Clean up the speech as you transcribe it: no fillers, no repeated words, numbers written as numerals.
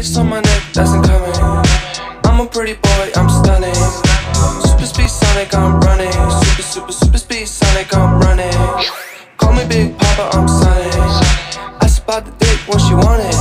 Ice on my neck, that's incoming. I'm a pretty boy, I'm stunning. Super speed Sonic, I'm running. Super speed Sonic, I'm running. Call me Big Papa, I'm Sonic. Asked about the dick when she want it.